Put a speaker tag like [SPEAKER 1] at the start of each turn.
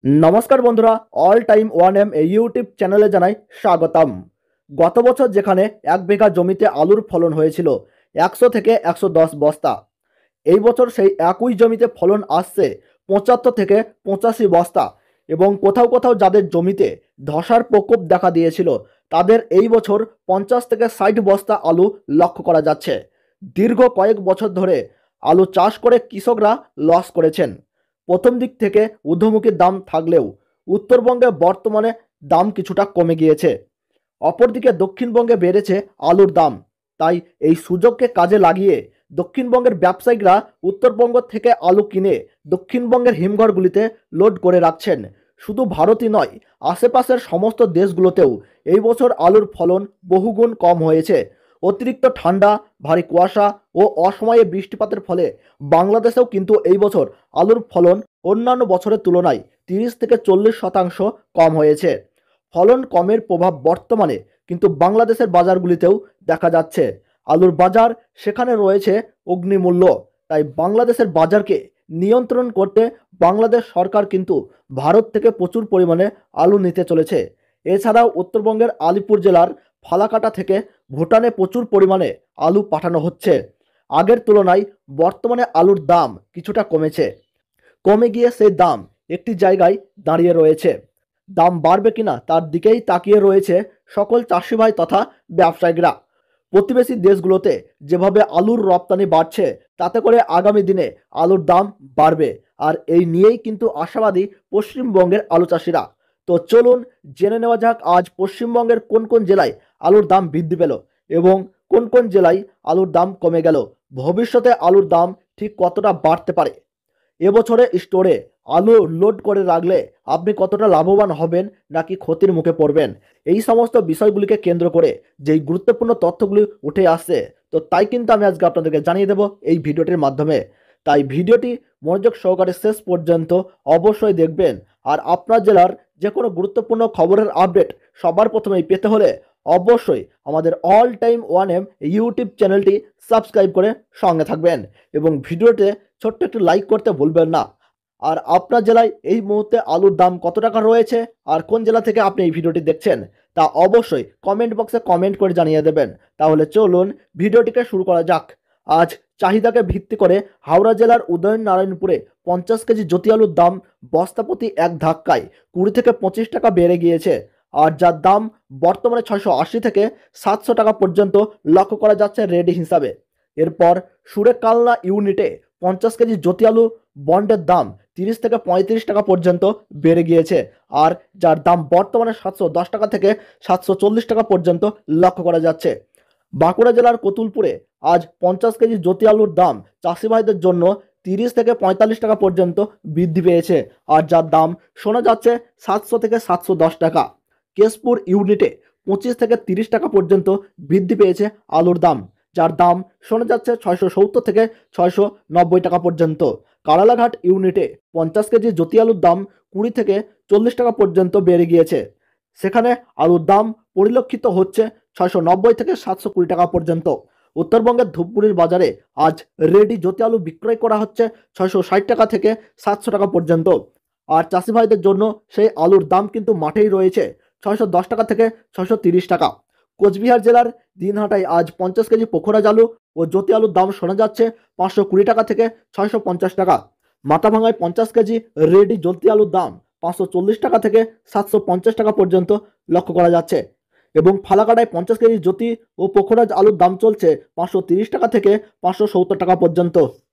[SPEAKER 1] নমস্কার বন্ধুরা, all time one M এই ইউটিউব চ্যানেলে জানাই স্বাগতম। গত বছর যেখানে 1 বিঘা জমিতে আলুর ফলন হয়েছিল 100 থেকে 110 বস্তা, এই বছর সেই একই জমিতে ফলন আসছে 75 থেকে 85 বস্তা। এবং কোথাও কোথাও যাদের জমিতে ধসার প্রকোপ দেখা দিয়েছিল তাদের এই বছর 50 থেকে 60 বস্তা আলু লক্ষ্য করা যাচ্ছে। দীর্ঘ কয়েক বছর ধরে আলু চাষ করে কৃষকরা লস করেছেন। প্রথম দিক থেকে ঊর্ধ্বমুখী দাম থাকলেও উত্তরবঙ্গে বর্তমানে দাম কিছুটা কমে গিয়েছে। অপরদিকে দক্ষিণবঙ্গে বেড়েছে আলুর দাম। তাই এই সুযোগকে কাজে লাগিয়ে দক্ষিণবঙ্গের ব্যবসায়িকরা উত্তরবঙ্গ থেকে আলু কিনে দক্ষিণবঙ্গের হিমঘরগুলিতে লোড করে রাখছেন। শুধু ভারতই নয়, আশেপাশের সমস্ত দেশগুলোতেও এই বছর আলুর ফলন বহুগুণ কম হয়েছে। অতিরিক্ত ঠান্ডা, ভারী কুয়াশা ও অসময়ে বৃষ্টিপাতের ফলে বাংলাদেশেও কিন্তু এই বছর আলুর ফলন অন্যান্য বছরের তুলনায় 30 থেকে 40% কম হয়েছে। ফলন কমের প্রভাব বর্তমানে কিন্তু বাংলাদেশের বাজারগুলিতেও দেখা যাচ্ছে। আলুর বাজার সেখানে রয়েছে অগ্নিমূল্য। তাই বাংলাদেশের বাজারকে নিয়ন্ত্রণ করতে বাংলাদেশ সরকার কিন্তু ভারত থেকে প্রচুর পরিমাণে আলু নিতে চলেছে। এছাড়াও উত্তরবঙ্গের আলিপুর জেলার ফালাকাটা থেকে ভুটানে প্রচুর পরিমাণে আলু পাঠানো হচ্ছে। আগের তুলনায় বর্তমানে আলুর দাম কিছুটা কমে গিয়ে সেই দাম একটি জায়গায় দাঁড়িয়ে রয়েছে। দাম বাড়বে কিনা তার দিকেই তাকিয়ে রয়েছে সকল চাষি ভাই তথা ব্যবসায়িকরা। প্রতিবেশী দেশগুলোতে যেভাবে আলুর রপ্তানি বাড়ছে তাতে করে আগামী দিনে আলুর দাম বাড়বে, আর এই নিয়েই কিন্তু আশাবাদী পশ্চিমবঙ্গের আলু চাষিরা। তো চলুন জেনে নেওয়া যাক আজ পশ্চিমবঙ্গের কোন কোন জেলায় আলুর দাম বৃদ্ধি পেল এবং কোন কোন জেলায় আলুর দাম কমে গেল। ভবিষ্যতে আলুর দাম ঠিক কতটা বাড়তে পারে। এবছরে স্টোরে আলু লোড করে রাখলে আপনি কতটা লাভবান হবেন নাকি ক্ষতির মুখে পড়বেন, এই সমস্ত বিষয়গুলিকে কেন্দ্র করে যেই গুরুত্বপূর্ণ তথ্যগুলি উঠে আসছে, তো তাই কিন্তু আমি আজকে আপনাদেরকে জানিয়ে দেব এই ভিডিওটির মাধ্যমে। তাই ভিডিওটি মনোযোগ সহকারে শেষ পর্যন্ত অবশ্যই দেখবেন। আর আপনার জেলার যে কোনো গুরুত্বপূর্ণ খবরের আপডেট সবার প্রথমেই পেতে হলে অবশ্যই আমাদের all time one M YouTube চ্যানেলটি সাবস্ক্রাইব করে সঙ্গে থাকবেন এবং ভিডিওতে ছোট্ট একটু লাইক করতে ভুলবেন না। আর আপনার জেলায় এই মুহূর্তে আলুর দাম কত টাকা রয়েছে আর কোন জেলা থেকে আপনি এই ভিডিওটি দেখছেন তা অবশ্যই কমেন্ট বক্সে কমেন্ট করে জানিয়ে দেবেন। তাহলে চলুন ভিডিওটিকে শুরু করা যাক। আজ চাহিদাকে ভিত্তি করে হাওড়া জেলার উদয়নারায়ণপুরে 50 কেজি জ্যোতি আলুর দাম বস্তাপ্রতি এক ধাক্কায় 20 থেকে 25 টাকা বেড়ে গিয়েছে, আর যার দাম বর্তমানে 680 থেকে 700 টাকা পর্যন্ত লক্ষ্য করা যাচ্ছে রেডি হিসাবে। এরপর সুরেকালনা ইউনিটে 50 কেজি জ্যোতি আলু বন্ডের দাম 30 থেকে 35 টাকা পর্যন্ত বেড়ে গিয়েছে, আর যার দাম বর্তমানে 710 টাকা থেকে 740 টাকা পর্যন্ত লক্ষ্য করা যাচ্ছে। বাঁকুড়া জেলার কতুলপুরে আজ 50 কেজি জ্যোতি আলুর দাম চাষি ভাইদের জন্য 30 থেকে 45 টাকা পর্যন্ত বৃদ্ধি পেয়েছে, আর যার দাম শোনা যাচ্ছে 700 থেকে 710 টাকা। কেশপুর ইউনিটে 25 থেকে 30 টাকা পর্যন্ত বৃদ্ধি পেয়েছে আলুর দাম, যার দাম শোনা যাচ্ছে 670 থেকে 690 টাকা পর্যন্ত। কারালাঘাট ইউনিটে 50 কেজি জ্যোতি আলুর দাম 20 থেকে 40 টাকা পর্যন্ত বেড়ে গিয়েছে। সেখানে আলুর দাম পরিলক্ষিত হচ্ছে 690 থেকে 720 টাকা পর্যন্ত। উত্তরবঙ্গের ধূপগুড়ির বাজারে আজ রেডি জ্যোতি আলু বিক্রয় করা হচ্ছে 660 টাকা থেকে 700 টাকা পর্যন্ত। আর চাষি ভাইদের জন্য সেই আলুর দাম কিন্তু মাঠেই রয়েছে 610 টাকা থেকে 630 টাকা। কোচবিহার জেলার দিনহাটায় আজ 50 কেজি পোখরাজ আলু ও জ্যোতি আলুর দাম শোনা যাচ্ছে 520 টাকা থেকে 650 টাকা। মাথাভাঙায় 50 কেজি রেডি জ্যোতি আলুর দাম 540 টাকা থেকে 750 টাকা পর্যন্ত লক্ষ্য করা যাচ্ছে। এবং ফালাকাটায় 50 কেজি জ্যোতি ও পোখরাজ আলুর দাম চলছে 530 টাকা থেকে 570 টাকা পর্যন্ত।